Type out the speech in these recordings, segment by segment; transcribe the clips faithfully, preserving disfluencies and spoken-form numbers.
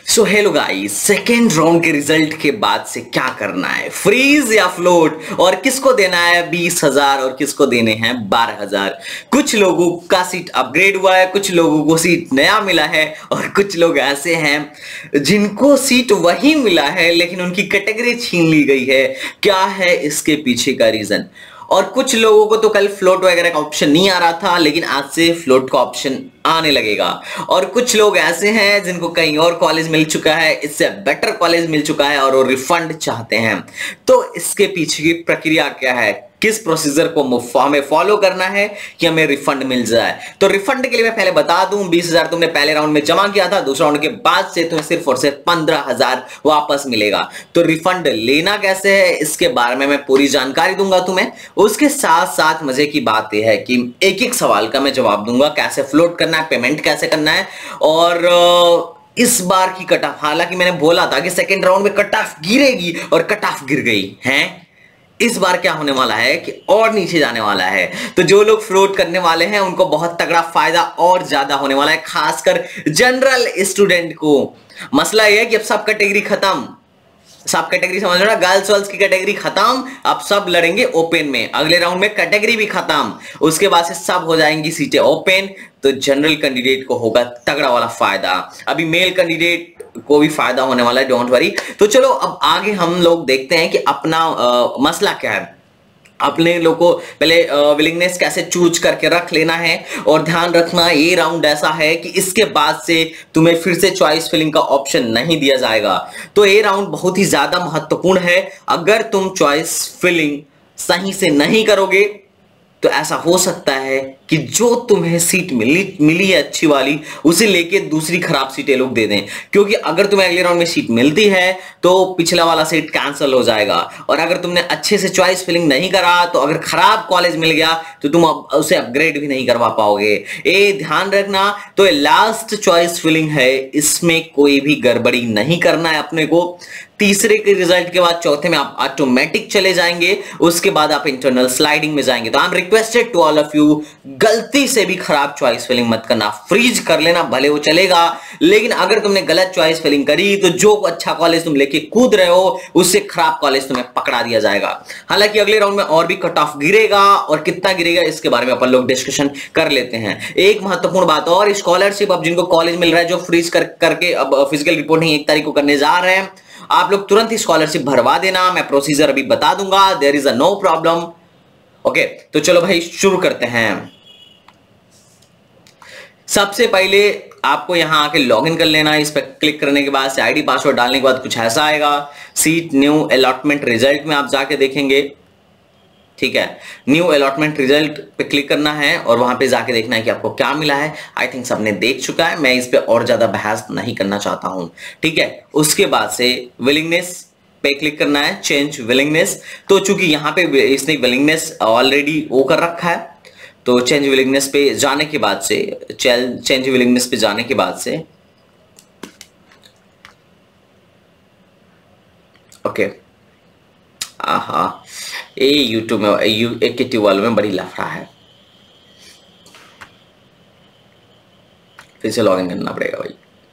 सो hello guys, second round के result के बाद से क्या करना है, फ्रीज या फ्लोट, और किसको देना है बीस हजार और किसको देने हैं बारह हजार। कुछ लोगों का सीट अपग्रेड हुआ है, कुछ लोगों को सीट नया मिला है, और कुछ लोग ऐसे हैं जिनको सीट वही मिला है लेकिन उनकी कैटेगरी छीन ली गई है। क्या है इसके पीछे का रीजन? और कुछ लोगों को तो कल फ्लोट वगैरह का ऑप्शन नहीं आ रहा था, लेकिन आज से फ्लोट का ऑप्शन आने लगेगा। और कुछ लोग ऐसे हैं जिनको कहीं और कॉलेज मिल चुका है, इससे बेटर कॉलेज मिल चुका है और वो रिफंड चाहते हैं। तो इसके पीछे की प्रक्रिया क्या है, किस प्रोसीजर को हमें फॉलो करना है कि हमें रिफंड मिल जाए। तो रिफंड के लिए मैं पहले बता दूं, बीस हजार तुमने पहले राउंड में जमा किया था, दूसरे राउंड के बाद से तुम्हें सिर्फ और सिर्फ पंद्रह हजार वापस मिलेगा। तो रिफंड लेना कैसे है इसके बारे में मैं पूरी जानकारी दूंगा तुम्हें। उसके साथ साथ मजे की बात यह है कि एक एक सवाल का मैं जवाब दूंगा, कैसे फ्लोट करना है, पेमेंट कैसे करना है। और इस बार की कट ऑफ, हालांकि मैंने बोला था कि सेकेंड राउंड में कट ऑफ गिरेगी और कट ऑफ गिर गई है, इस बार क्या होने वाला है कि और नीचे जाने वाला है। तो जो लोग फ्लोट करने वाले हैं उनको बहुत तगड़ा फायदा और ज्यादा होने वाला है, खासकर जनरल स्टूडेंट को। मसला यह है कि अब सब कैटेगरी खत्म, सब कैटेगरी समझ लो ना, गर्ल्स वर्ल्स की कैटेगरी खत्म, अब सब लड़ेंगे ओपन में। अगले राउंड में कैटेगरी भी खत्म, उसके बाद से सब हो जाएंगी सीटें ओपन। तो जनरल कैंडिडेट को होगा तगड़ा वाला फायदा, अभी मेल कैंडिडेट को भी फायदा होने वाला है, डोंट वरी। तो चलो अब आगे हम लोग देखते हैं कि अपना आ, मसला क्या है। अपने लोग को पहले विलिंगनेस कैसे चूज करके रख लेना है। और ध्यान रखना, ये राउंड ऐसा है कि इसके बाद से तुम्हें फिर से चॉइस फिलिंग का ऑप्शन नहीं दिया जाएगा। तो ये राउंड बहुत ही ज्यादा महत्वपूर्ण है। अगर तुम चॉइस फिलिंग सही से नहीं करोगे तो ऐसा हो सकता है कि जो तुम्हें सीट मिली मिली है अच्छी वाली, उसे लेके दूसरी खराब सीटें लोग दे दें। क्योंकि अगर तुम्हें अगले राउंड में सीट मिलती है तो पिछला वाला सीट कैंसिल हो जाएगा। और अगर तुमने अच्छे से चॉइस फिलिंग नहीं करा तो अगर खराब कॉलेज मिल गया तो तुम उसे अपग्रेड भी नहीं करवा पाओगे, ये ध्यान रखना। तो ये लास्ट चॉइस फिलिंग है, इसमें कोई भी गड़बड़ी नहीं करना है अपने को। तीसरे के रिजल्ट के बाद चौथे में आप ऑटोमेटिक चले जाएंगे, उसके बाद आप इंटरनल स्लाइडिंग में जाएंगे। तो I am requested to all of you, गलती से भी खराब चॉइस फिलिंग मत करना, फ्रीज कर लेना भले वो चलेगा, लेकिन अगर तुमने गलत चॉइस फिलिंग करी तो जो अच्छा कॉलेज तुम लेके कूद रहे हो उससे खराब कॉलेज तुम्हें पकड़ा दिया जाएगा। हालांकि अगले राउंड में और भी कट ऑफ गिरेगा, और कितना गिरेगा इसके बारे में अपन लोग डिस्कशन कर लेते हैं। एक महत्वपूर्ण बात और, स्कॉलरशिप अब जिनको कॉलेज मिल रहा है, जो फ्रीज कर करके अब फिजिकल रिपोर्टिंग एक तारीख को करने जा रहे हैं, आप लोग तुरंत ही स्कॉलरशिप भरवा देना। मैं प्रोसीजर अभी बता दूंगा, there is a no problem. Okay, तो चलो भाई शुरू करते हैं। सबसे पहले आपको यहां आके लॉगिन कर लेना है। इस पर क्लिक करने के बाद से आईडी पासवर्ड डालने के बाद कुछ ऐसा आएगा। सीट न्यू अलॉटमेंट रिजल्ट में आप जाके देखेंगे, ठीक है। न्यू अलॉटमेंट रिजल्ट पे क्लिक करना है और वहां पे जाके देखना है कि आपको क्या मिला है। आई थिंक सबने देख चुका है, मैं इस पे और ज्यादा बहस नहीं करना चाहता हूं, ठीक है। उसके बाद से विलिंगनेस पे क्लिक करना है, चेंज विलिंगनेस। तो चूंकि यहां पे इसने विलिंगनेस ऑलरेडी वो कर रखा है, तो चेंज विलिंगनेस पे जाने के बाद से चेंज विलिंगनेस पे जाने के बाद से ओके, आहा, ये यूट्यूब में यू एक वालों में बड़ी लफड़ा है, फिर से लॉगिन करना पड़ेगा भाई।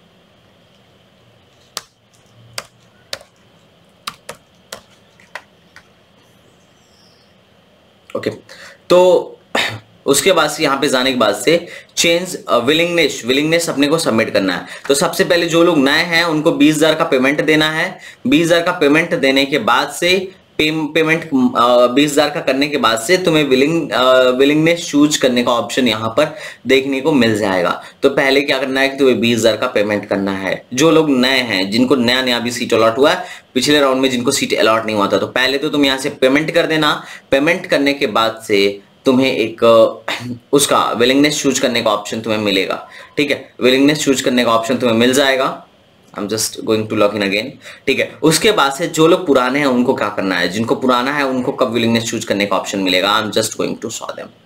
ओके, तो उसके बाद से यहां पे जाने के बाद से चेंज विलिंगनेस विलिंगनेस अपने को सबमिट करना है। तो सबसे पहले जो लोग नए हैं उनको बीस हजार का पेमेंट देना है। बीस हजार का पेमेंट देने के बाद से पे, पेमेंट बीस हजार का करने के बाद से तुम्हें विलिंग विलिंगनेस चूज करने का ऑप्शन यहाँ पर देखने को मिल जाएगा। तो पहले क्या करना है कि तुम्हें बीस हजार का पेमेंट करना है। जो लोग नए हैं, जिनको नया नया भी सीट अलॉट हुआ है, पिछले राउंड में जिनको सीट अलॉट नहीं हुआ था, तो पहले तो तुम यहाँ से पेमेंट कर देना। पेमेंट करने के बाद से तुम्हें एक उसका विलिंगनेस चूज करने का ऑप्शन तुम्हें मिलेगा, ठीक है। विलिंगनेस चूज करने का ऑप्शन तुम्हें मिल जाएगा। I am just going to log in again, ठीक है। उसके बाद से जो लोग पुराने हैं उनको क्या करना है, जिनको पुराना है उनको कब विलिंगनेस चूज करने का ऑप्शन मिलेगा। I am just going to show them.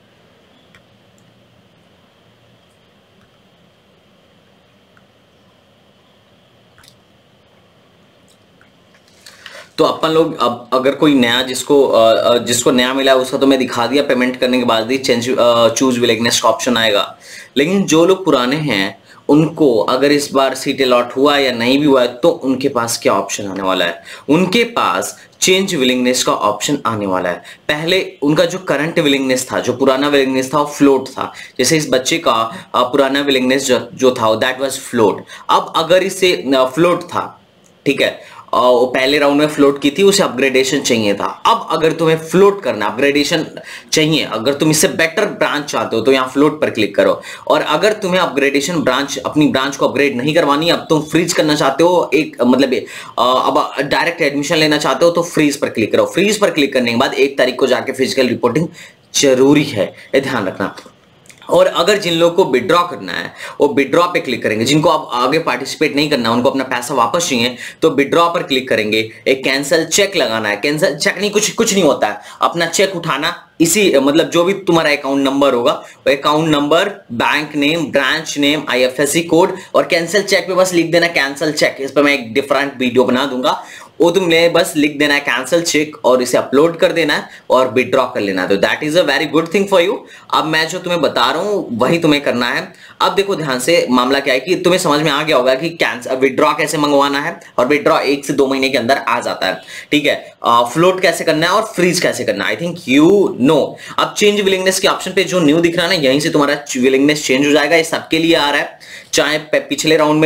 तो अपन लोग अब अगर कोई नया जिसको जिसको नया मिला है उसका तो मैं दिखा दिया, पेमेंट करने के बाद ही चेंज चूज विलिंगनेस का ऑप्शन आएगा। लेकिन जो लोग पुराने हैं उनको अगर इस बार सीट अलॉट हुआ या नहीं भी हुआ है तो उनके पास क्या ऑप्शन आने वाला है? उनके पास चेंज विलिंगनेस का ऑप्शन आने वाला है। पहले उनका जो करंट विलिंगनेस था, जो पुराना विलिंगनेस था, वो फ्लोट था। जैसे इस बच्चे का पुराना विलिंगनेस जो, जो था दैट वाज फ्लोट। अब अगर इसे फ्लोट था, ठीक है, वो पहले राउंड में फ्लोट की थी, उसे अपग्रेडेशन चाहिए था। अब अगर तुम्हें फ्लोट करना, अपग्रेडेशन चाहिए, अगर तुम इससे बेटर ब्रांच चाहते हो तो यहाँ फ्लोट पर क्लिक करो। और अगर तुम्हें अपग्रेडेशन ब्रांच, अपनी ब्रांच को अपग्रेड नहीं करवानी, अब तुम फ्रीज करना चाहते हो, एक मतलब अब डायरेक्ट एडमिशन लेना चाहते हो, तो फ्रीज पर क्लिक करो। फ्रीज पर क्लिक करने के बाद एक तारीख को जाके फिजिकल रिपोर्टिंग जरूरी है, ये ध्यान रखना। और अगर जिन लोगों को विड्रॉ करना है वो विड्रॉ पे क्लिक करेंगे। जिनको अब आगे पार्टिसिपेट नहीं करना, उनको अपना पैसा वापस चाहिए, तो विड्रॉ पर क्लिक करेंगे। एक कैंसिल चेक लगाना है। कैंसिल चेक नहीं, कुछ कुछ नहीं होता है, अपना चेक उठाना, इसी मतलब जो भी तुम्हारा अकाउंट नंबर होगा, account number, bank name, branch name, IFSC code, और कैंसिल चेक पे बस लिख देना कैंसिल चेक। इस पर मैं एक डिफरेंट वीडियो बना दूंगा, वो तुमने बस लिख देना है कैंसिल चेक और इसे अपलोड कर देना है और विड्रॉ कर लेना है। तो that is a very good thing for you. अब मैं जो तुम्हें बता रहा हूं वही तुम्हें करना है। अब देखो ध्यान से, मामला क्या है कि तुम्हें समझ में आ गया होगा कि कैंसिल विड्रॉ कैसे मंगवाना है, और विड्रॉ एक से दो महीने के अंदर आ जाता है, ठीक है। फ्लोट कैसे करना है और फ्रीज कैसे करना है, आई थिंक यू नो। अब चेंज विलिंगनेस के ऑप्शन पे जो न्यू दिख रहा है ना, यहीं से तुम्हारा विलिंगनेस चेंज हो जाएगा। ये सबके लिए आ रहा है, चाहे पिछले राउंड में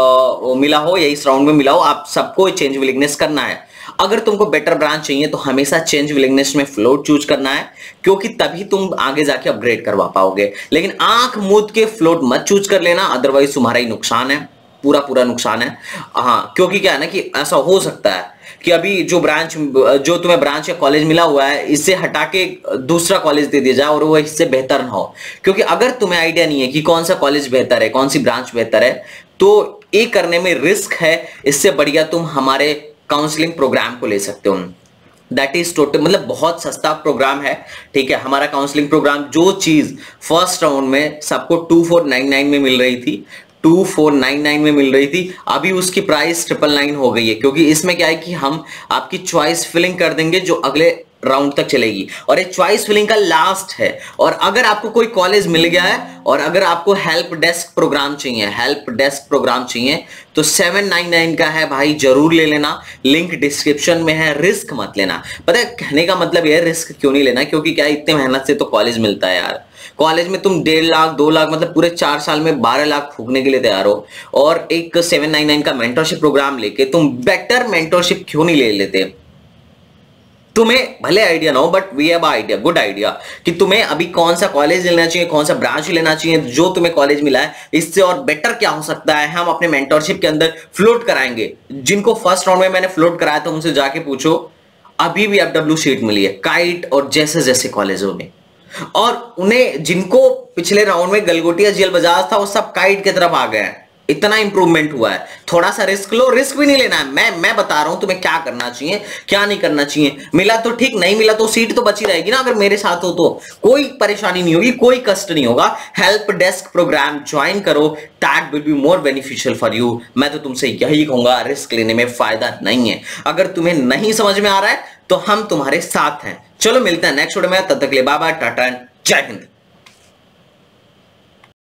आ, मिला हो या इस राउंड में मिला हो, आप सबको चेंज विलिंगनेस करना है। अगर तुमको बेटर ब्रांच चाहिए तो हमेशा चेंज विलिंगनेस में फ्लोट चूज करना है, क्योंकि तभी तुम आगे जाके अपग्रेड करवा पाओगे। लेकिन आंख मूंद के फ्लोट मत चूज कर लेना, अदरवाइज तुम्हारा ही नुकसान है, पूरा पूरा नुकसान है। हाँ, क्योंकि क्या है ना कि ऐसा हो सकता है कि अभी जो ब्रांच, जो तुम्हें ब्रांच या कॉलेज मिला हुआ है, इससे हटा के दूसरा कॉलेज दे दिया जाए और वो इससे बेहतर ना हो। क्योंकि अगर तुम्हें आइडिया नहीं है कि कौन सा कॉलेज बेहतर है, कौन सी ब्रांच बेहतर है, तो ये करने में रिस्क है। इससे बढ़िया तुम हमारे काउंसलिंग प्रोग्राम को ले सकते हो। दैट इज टोटल, मतलब बहुत सस्ता प्रोग्राम है, ठीक है। हमारा काउंसलिंग प्रोग्राम, जो चीज फर्स्ट राउंड में सबको टू फोर नाइन नाइन में मिल रही थी, टू फोर नाइन नाइन में मिल रही थी, अभी उसकी प्राइस ट्रिपल नाइन हो गई है। क्योंकि इसमें क्या है कि हम आपकी चॉइस फिलिंग कर देंगे जो अगले राउंड तक चलेगी, और ये चॉइस फिलिंग का लास्ट है। और अगर आपको कोई कॉलेज मिल गया है और अगर आपको हेल्प डेस्क प्रोग्राम चाहिए, हेल्प डेस्क प्रोग्राम चाहिए तो सेवन नाइन नाइन का है भाई, जरूर ले लेना, लिंक डिस्क्रिप्शन में है। रिस्क मत लेना। पता है कहने का मतलब यह, रिस्क क्यों नहीं लेना, क्योंकि क्या इतने मेहनत से तो कॉलेज मिलता है यार। कॉलेज में तुम डेढ़ लाख दो लाख मतलब पूरे चार साल में बारह लाख फूकने के लिए तैयार हो, और एक सेवन नाइन नाइन का मेंटरशिप प्रोग्राम लेके तुम बेटर मेंटरशिप क्यों नहीं ले लेते? तुम्हें भले आइडिया ना हो, but we have idea, good idea, कि तुम्हें अभी कौन सा कॉलेज लेना चाहिए, कौन सा ब्रांच लेना चाहिए। जो तुम्हें कॉलेज मिला है, इससे और बेटर क्या हो सकता है, हम अपने मेंटरशिप के अंदर फ्लोट कराएंगे। जिनको फर्स्ट राउंड में मैंने फ्लोट कराया था उनसे जाके पूछो, अभी भी एफडब्ल्यू सीट मिली है काइट और जैसे जैसे कॉलेजों में। और उन्हें, जिनको पिछले राउंड में गलगोटिया जेल बजाज था, वो सब काइट की तरफ आ गए हैं। इतना इंप्रूवमेंट हुआ है। थोड़ा सा रिस्क लो, रिस्क भी नहीं लेना है। मैं मैं बता रहा हूं तुम्हें क्या करना चाहिए, क्या नहीं करना चाहिए। मिला तो ठीक, नहीं मिला तो सीट तो बची रहेगी ना। अगर मेरे साथ हो तो कोई परेशानी नहीं होगी, कोई कष्ट नहीं होगा। हेल्प डेस्क प्रोग्राम ज्वाइन करो, that will be more beneficial for you. मैं तो तुमसे यही कहूंगा, रिस्क लेने में फायदा नहीं है। अगर तुम्हें नहीं समझ में आ रहा है तो हम तुम्हारे साथ हैं। चलो मिलते हैं नेक्स्ट वीडियो में, तब तक के लिए बाय बाय, टाटा, जय हिंद।